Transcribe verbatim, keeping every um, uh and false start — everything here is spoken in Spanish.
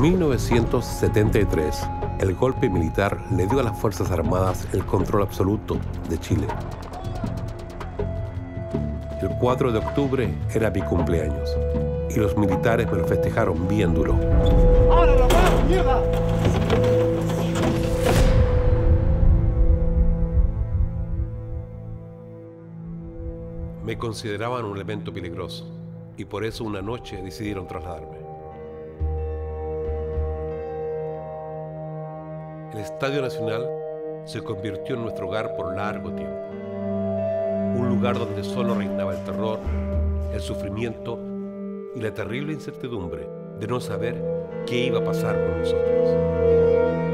En mil novecientos setenta y tres, el golpe militar le dio a las Fuerzas Armadas el control absoluto de Chile. El cuatro de octubre era mi cumpleaños y los militares me lo festejaron bien duro. ¡Ahora la paz, mierda! Me consideraban un elemento peligroso y por eso una noche decidieron trasladarme. El Estadio Nacional se convirtió en nuestro hogar por largo tiempo. Un lugar donde solo reinaba el terror, el sufrimiento y la terrible incertidumbre de no saber qué iba a pasar con nosotros.